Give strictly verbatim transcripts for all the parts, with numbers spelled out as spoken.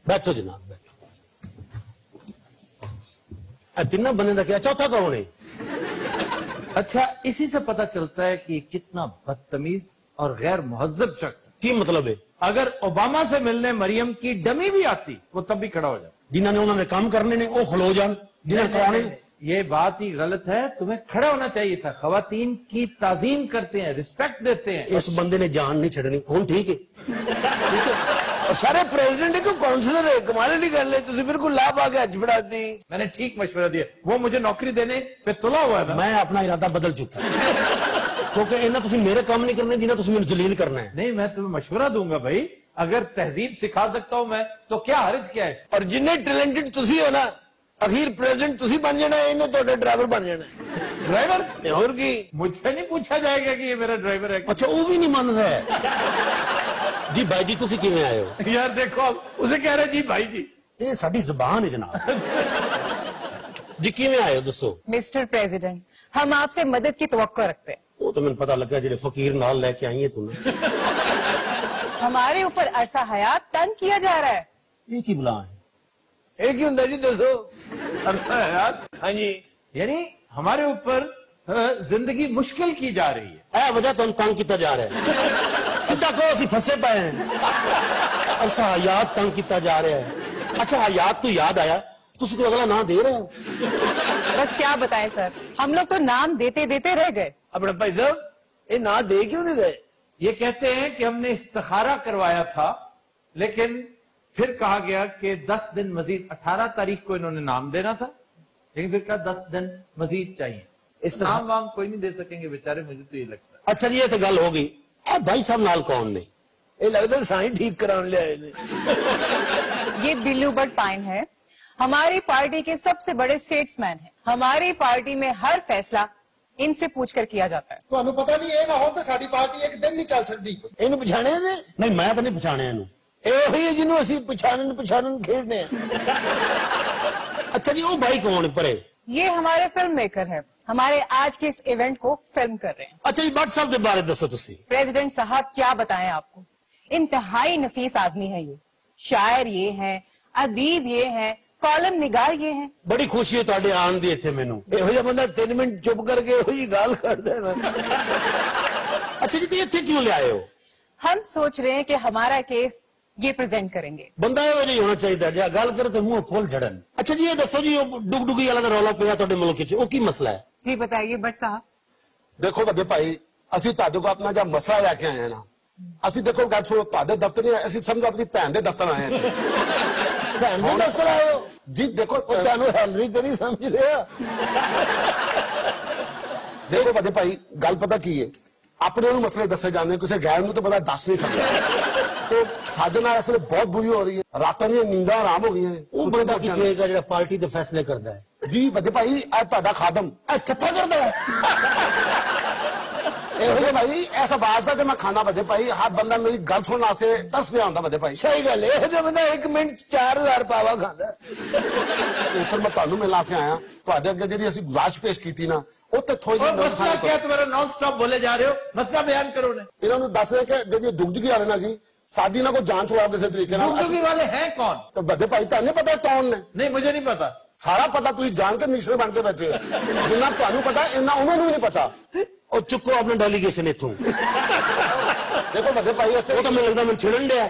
बैठो जनाब, बैठो। तीनों बने का क्या, चौथा कौन है? अच्छा, इसी से पता चलता है कि कितना बदतमीज और गैर मुहज्जब शख्स है। की मतलब है? अगर ओबामा से मिलने मरियम की डमी भी आती, वो तब भी खड़ा हो जाता। जिन्होंने उन्होंने काम करने ने वो खलो जान, जिन्होंने कराने। ये बात ही गलत है, तुम्हें खड़ा होना चाहिए था। खवातीन की ताजीम करते हैं, रिस्पेक्ट देते हैं। इस बंदे ने जान नहीं छड़नी, हूं ठीक है, ठीक है। सारे प्रेसिडेंट को काउंसलर है, कमाल नहीं कर ले, तुझे बिल्कुल लाभ आ गया, हज दी। मैंने ठीक मशवरा दिया, वो मुझे नौकरी देने पे तुला हुआ है। मैं अपना इरादा बदल चुका क्योंकि इन्हें तुम मेरे काम नहीं करने, जिन्हें तुम जलील करना है। नहीं, मैं तुम्हें मशवरा दूंगा भाई, अगर तहजीब सिखा सकता हूं मैं तो क्या हर्ज क्या है। और जिन्हें टैलेंटेड तुसी हो ना, अखीर प्रेसिडेंट तुसी बन जाना है, इन्हें तो ड्राइवर बन जाना है। ड्राइवर? और की मुझसे नहीं पूछा जाएगा कि ये मेरा ड्राइवर है। अच्छा, वो भी नहीं मान रहा है। जी भाई जी, तुसी किवें आए हो? यार देखो, उसे कह रहे जी भाई जी। ये साडी ज़बान है जनाब। जी किवें आए हो दसो? मिस्टर प्रेसिडेंट, हम आपसे मदद की तवक्को रखते हैं। वो तो मैंने पता लगा, जेडे फकीर नाल लेके आई है तुमने। हमारे ऊपर अरसा हयात तंग किया जा रहा है। ये की बुला है? एक ही होंगे जी, दसो। अरसा हयात? हाँ जी। यानी हमारे ऊपर जिंदगी मुश्किल की जा रही है। ए वजह तो तंग किया जा रहा है, सीधा कहो असी फंसे पे हैं। अरसा हयात तंग किया जा रहा है। अच्छा, हयात तो याद आया, तुसी तो अगला नाम दे रहे हो। बस क्या बताएं सर, हम लोग तो नाम देते देते रह गए। अपना भाई साहब, ये ना दे क्यों नहीं गए? ये कहते हैं कि हमने इस्तिखारा करवाया था, लेकिन फिर कहा गया कि दस दिन मजीद, अठारह तारीख को इन्होंने नाम देना था, लेकिन फिर कहा दस दिन मजीद चाहिए। इस नाम वाम कोई नहीं दे सकेंगे बेचारे, मुझे तो ये लगता है। अच्छा जी, ये तो गल हो गई। ए भाई साहब नाल कौन ने? ये लगता है साईं ठीक कराने ले आए ने। ये बिल्लू बट पाइन है, हमारी पार्टी के सबसे बड़े स्टेट्समैन हैं। हमारी पार्टी में हर फैसला इनसे पूछकर किया जाता है। ਤੁਹਾਨੂੰ पता नहीं ये ना हो तो साडी पार्टी एक दिन नहीं चल सकती। इन्हें पछाने ने? नहीं, मैं तो नहीं पछाने इन्हू। ਇਹ ਜਿਹਨੂੰ ਅਸੀਂ ਪਛਾਣਨ ਪਛਾਣਨ ਖੇਡਦੇ ਆ। अच्छा जी, वो भाई कौन है परे? ये हमारे फिल्म मेकर है, हमारे आज के इस इवेंट को फिल्म कर रहे हैं। अच्छा जी, भट्ट साहब के बारे दसो तुसी। प्रेसिडेंट साहब क्या बताएं आपको, इंतहाई नफीस आदमी है ये। शायर ये हैं, अदीब ये हैं, कॉलम निगार ये हैं। बड़ी खुशी है तुहाडे आन दी इत्थे मैनू। ਇਹੋ ਜਿਹਾ ਬੰਦਾ तीन मिनट चुप करके ਇਹੋ ਜਿਹੀ गाल करता है ना। अच्छा जी, तो इत्थे क्यों ले आए हो? हम सोच रहे हैं कि हमारा केस ये प्रेजेंट करेंगे। बंदा इहो जिहा होना चाहिए जो गल करे तो मुंह फुल झड़न। अच्छा जी, ये दसो जी, डुगडुगी वाला रौला पिया तुहाडे मुल्क च, वो की मसला है? जी बताइए भट्ट साहब। देखो वड्डे भाई, ਅਸੀਂ ਤੁਹਾਡੇ ਕੋਲ ਆਪਣਾ ਜਿਹੜਾ ਮਸਲਾ ਲੈ ਕੇ ਆਏ ਆ ਨਾ, ਅਸੀਂ ਦੇਖੋ ਗੱਲ ਸੁਣੋ, ਤੁਹਾਡੇ ਦਫ਼ਤਰ ਨਹੀਂ, ਅਸੀਂ ਸਮਝੋ ਆਪਣੀ ਭੈਣ ਦੇ ਦਫ਼ਤਰ ਆਏ ਆ। ਭੈਣ ਦੇ ਦਫ਼ਤਰ ਆਏ ਹੋ ਜੀ? ਦੇਖੋ ਤੁਹਾਨੂੰ ਹੈਲਰੀ ਤੇ ਨਹੀਂ ਸਮਝ ਰਿਹਾ। ਦੇਖੋ ਵੱਡੇ ਭਾਈ, ਗੱਲ ਪਤਾ ਕੀ ਹੈ, ਆਪਣੇ ਨੂੰ ਮਸਲੇ ਦੱਸੇ ਜਾਂਦੇ, ਕਿਸੇ ਗੈਰ ਨੂੰ ਤਾਂ ਪਤਾ ਦੱਸ ਨਹੀਂ ਸਕਦਾ। तो साडे नाल असल बहुत बुरी हो रही है, रातां दी नींदां हराम हो गई हैं। वो बंदा की कहेगा जो पार्टी दे फैसले करता है? जी वड्डे भाई, ए तुहाडा खादम ए छत्था करदा है। ਇਹੋ ਜਿਹੇ ਭਾਈ ਐਸਾ ਵਾਸਤਾ ਤੇ ਮੈਂ ਖਾਣਾ ਵੱਡੇ ਭਾਈ, ਹਰ ਬੰਦਾ ਮੇਰੀ ਗੱਲ ਸੁਣਨ ਵਾਸਤੇ ਤਰਸ ਪਿਆ ਹੁੰਦਾ ਵੱਡੇ ਭਾਈ। ਸਹੀ ਗੱਲ ਹੈ, ਇਹੋ ਜਿਹਾ ਬੰਦਾ ਇੱਕ ਮਿੰਟ ਚ ਚਾਰ ਹਜ਼ਾਰ ਪਾਵਾ ਖਾਂਦਾ। ਤੇ ਸਰ ਮੈਂ ਤੁਹਾਨੂੰ ਮਿਲਣ ਵਾਸਤੇ ਆਇਆ, ਤੁਹਾਡੇ ਅੱਗੇ ਜਿਹੜੀ ਅਸੀਂ ਗੁਜ਼ਾਰਿਸ਼ ਪੇਸ਼ ਕੀਤੀ ਨਾ, ਉਹ ਤੇ ਥੋੜੀ और मसला क्या, तुम्हारा नॉन स्टॉप बोले जा रहे हो, मसला बयान करो ने। ਇਹਨਾਂ ਨੂੰ ਦੱਸ ਰਹੇ ਕਿ ਜਿਹੜੀ ਡੁਗਡੁਗੀ ਵਾਲੇ ਨਾ ਜੀ, ਸਾਡੀ ਨਾ ਕੋਈ ਜਾਂਚ ਹੋਇਆ ਕਿਸੇ ਤਰੀਕੇ ਨਾਲ। डुगडुगी वाले हैं कौन? ਤੇ ਵੱਡੇ ਭਾਈ ਤੁਹਾਨੂੰ ਨਹੀਂ ਪਤਾ ਕੌਣ ਨੇ? नहीं, मुझे नहीं पता। ਸਾਰਾ ਪਤਾ ਤੁਸੀਂ ਜਾਣ ਕੇ ਮਿਸ਼ਰ ਬਣ ਕੇ ਬੈਠੇ ਹੋ। ਜਿੰਨਾ ਤੁਹਾਨੂੰ ਪਤਾ ਇੰਨਾ ਉਹਨਾਂ ਨੂੰ ਵੀ ਨਹੀਂ ਪਤਾ। और चुको अपना डेलीगेशन इथों। देखो वड्डे भाई, ऐसे वो तो मैं लगता मैं छिड़न दिया।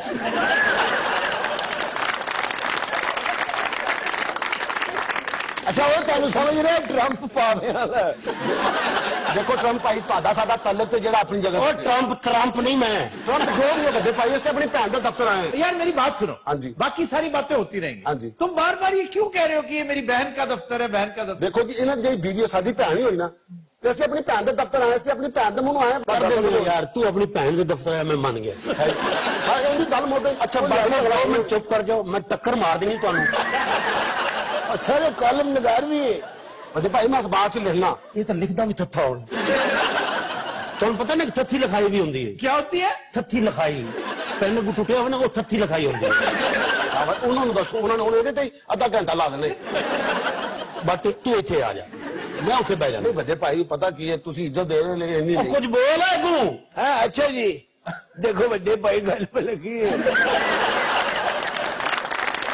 अच्छा, वो ਤੁਹਾਨੂੰ ਸਮਝ ਰਿਹਾ ਟਰੰਪ ਪਾਵੇ ਵਾਲਾ। देखो ट्रंप भाई, ਤੁਹਾਡਾ ਸਾਡਾ ਤਾਲੁਕ ਤੇ ਜਿਹੜਾ ਆਪਣੀ ਜਗ੍ਹਾ और ट्रंप ट्रंप नहीं मैं। ट्रंप जो भी है ਵੱਡੇ ਭਾਈ, ਇਸ ਤੇ ਆਪਣੀ ਭੈਣ ਦੇ ਦਫ਼ਤਰ ਆਏ हैं। यार मेरी बात सुनो। हाँ जी। बाकी सारी बातें होती रहेंगी। हाँ जी। तुम बार बार ये क्यों कह रहे हो कि ये मेरी बहन का दफ्तर है, बहन का दफ्तर? देखो जी, ਇਹਨਾਂ ਦੀ ਜਿਹੜੀ ਬੀਵੀ ਸਾਡੀ ਭੈਣ ਹੀ ਹੋਈ ਨਾ, ਤੇ ਅਸੀਂ ਆਪਣੀ ਭੈਣ ਦੇ ਦਫ਼ਤਰ ਆਏ ਸੀ, ਆਪਣੀ ਭੈਣ ਦੇ ਮੂੰਹ ਨੂੰ ਆਏ कर दे यार, तू अपनी भैन के दफ्तर है, मैं मान गया। ਹਾਂ ਇਹਦੀ ਗੱਲ ਮੋਟੇ। अच्छा बस जाओ, मैं चुप कर जाओ, मैं टक्कर मार देनी तुहानू। ਅੱਛਾ, ਇਹ ਕਾਲਮ ਨਿਗਾਰ ਵੀ ਹੈ। ਵੱਡੇ ਭਾਈ, ਮੈਂ ਅਖਬਾਰ 'ਚ ਲਿਖਣਾ। ये तो लिखदा भी थत्था होना। तुहानू पता नहीं थत्थी लिखाई भी होंदी है? क्या होती है? थत्थी लिखाई पेन को टुटिया हो ना, वो थत्थी लिखाई होंदी है। ਹਾਂ ਭਾਈ, ਉਹਨਾਂ ਨੂੰ ਦੱਸੋ, ਉਹਨਾਂ ਨੇ ਹੁਣ ਇਹਦੇ ਤੇ ਹੀ ਅੱਧਾ ਘੰਟਾ ਲਾ ਦੇਣਾ। बट तू इत्थे आ जा, मैं उत्थे बह जाना। ਨਹੀਂ ਵੱਡੇ ਭਾਈ, ਪਤਾ ਕੀ ਹੈ, ਤੁਸੀਂ ਇੱਜ਼ਤ ਦੇ ਰਹੇ ਹੋ ਲੇਕਿन ਇੰਨੀ और ਨਹੀਂ। कुछ बोल है तू। ਹਾਂ ਅੱਛਾ ਜੀ, ਦੇਖੋ ਵੱਡੇ ਭਾਈ ਗੱਲ ਪੇ ਲੱਗੀ ਹੈ।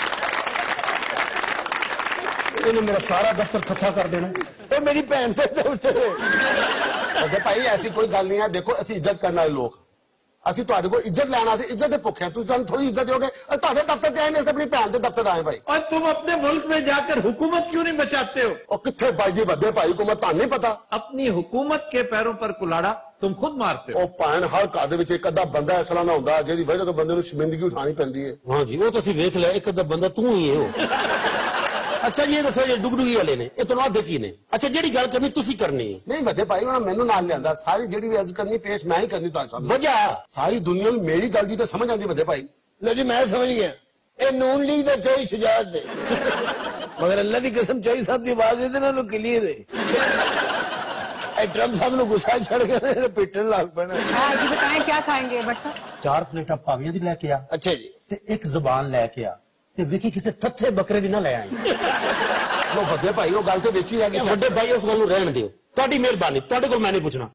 ਇਹਨੇ ਮੇਰਾ ਸਾਰਾ ਦਫ਼ਤਰ ਠੱਠਾ ਕਰ ਦੇਣਾ। ਇਹ ਮੇਰੀ ਭੈਣ ਤੇ ਦਫ਼ਤਰ ਹੈ। ਵੱਡੇ ਭਾਈ ਐਸੀ ਕੋਈ ਗੱਲ ਨਹੀਂ ਹੈ। ਦੇਖੋ ਅਸੀਂ ਇੱਜ਼ਤ ਕਰਨ ਵਾਲੇ ਲੋਕ, ਅਸੀਂ ਤੁਹਾਡੇ ਕੋਲ ਇੱਜ਼ਤ ਲੈਣਾ, ਅਸੀਂ ਇੱਜ਼ਤ ਦੇ ਭੁੱਖੇ ਹਾਂ। ਤੁਸੀਂ ਸਾਨੂੰ ਥੋੜੀ ਇੱਜ਼ਤ ਦਿਓਗੇ? ਤੁਹਾਡੇ ਦਫ਼ਤਰ ਤੇ ਆਏ ਨੇ, ਅਸੀਂ ਆਪਣੀ ਭੈਣ ਦੇ ਦਫ਼ਤਰ ਆਏ ਭਾਈ। और तुम अपने मुल्क में जाकर हुकूमत क्यों नहीं बचाते हो? ਉਹ ਕਿੱਥੇ ਭਾਈ ਜੀ ਵੱਡੇ ਭਾਈ को मैं ਤੁਹਾਨੂੰ नहीं पता। अपनी हुकूमत के पैरों पर कुलाड़ा तुम खुद मारते हो। ਉਹ ਭੈਣ ਹਰ ਘਰ ਦੇ ਵਿੱਚ ਇੱਕ ਅੱਧਾ ਬੰਦਾ ਐਸਾ ਨਾ ਹੁੰਦਾ ਜਿਹਦੀ ਵਜ੍ਹਾ ਤੋਂ ਬੰਦੇ ਨੂੰ ਸ਼ਰਮਿੰਦਗੀ ਉਠਾਣੀ ਪੈਂਦੀ ਹੈ। ਹਾਂ ਜੀ, ਉਹ ਤੁਸੀਂ ਵੇਖ ਲਿਆ, ਇੱਕ ਅੱਧਾ ਬੰਦਾ ਤੂੰ ਹੀ ਹੈ ਉਹ। ਅੱਛਾ ਜੀ, ਇਹ ਦੱਸੋ ਜੇ ਡੁਗਡੁਗੀ ਵਾਲੇ ਨੇ ਇਹ ਤੁਹਾਨੂੰ ਆਦੇ ਕੀ ਨੇ? ਅੱਛਾ, ਜਿਹੜੀ ਗੱਲ ਕਰਨੀ ਤੁਸੀਂ ਕਰਨੀ ਹੈ। ਨਹੀਂ ਵੱਡੇ ਭਾਈ ਉਹਨਾਂ ਮੈਨੂੰ ਨਾਲ ਲਿਆਂਦਾ, ਸਾਰੀ ਜਿਹੜੀ ਵੀ ਅੱਜ ਕਰਨੀ ਪੇਸ਼ ਮੈਂ ਹੀ ਕਰਨੀ ਤੁਹਾਡੇ ਸਾਹਮਣੇ। ਵਜ੍ਹਾ ਸਾਰੀ ਦੁਨੀਆ ਨੂੰ ਮੇਰੀ ਗੱਲ ਦੀ ਤਾਂ ਸਮਝ ਆਉਂਦੀ ਵੱਡੇ ਭਾਈ। ਲੋ ਜੀ ਮੈਂ ਸਮਝ ਗਿਆ, ਇਹ ਨੂਨ ਲੀਗ ਦਾ ਚੋਈ ਸ਼ੁਜਾਤ ਦੇ, ਮਗਰ ਅੱਲਾ ਦੀ ਕਸਮ ਚੋਈ ਸਾਹਿਬ ਦੀ ਆਵਾਜ਼ ਇਹਦੇ ਨਾਲੋਂ ਕਲੀਅਰ ਹੈ। ਇਹ ਟਰੰਪ ਸਾਹਿਬ ਨੂੰ ਗੁੱਸਾ ਛੜ ਕੇ ਪਿੱਟਣ ਲੱਗ ਪੈਣਾ। हाँ जी बताएं क्या खाएंगे भट्ट साहब? ਚਾਰ ਪਲੇਟਾਂ ਪਾਵੀਆਂ ਦੀ ਲੈ ਕੇ ਆ ਅੱਛਾ ਜੀ, ਤੇ ਇੱਕ ਜ਼ਬਾਨ ਲੈ ਕੇ ਆ, ਤੇ ਵੇਖੀ ਕਿਸੇ ਥੱਥੇ ਬੱਕਰੇ ਦੀ ਨਾ ਲੈ ਆਈ। ਉਹ ਵੱਡੇ ਭਾਈ ਉਹ ਗੱਲ ਤੇ ਵਿੱਚ ਹੀ ਆ ਗਈ। ਵੱਡੇ ਭਾਈ ਉਸ ਗੱਲ ਨੂੰ ਰਹਿਣ ਦਿਓ, ਤੁਹਾਡੀ ਮਿਹਰਬਾਨੀ, ਤੁਹਾਡੇ ਕੋਲ ਮੈਂ ਨਹੀਂ ਪੁੱਛਣਾ।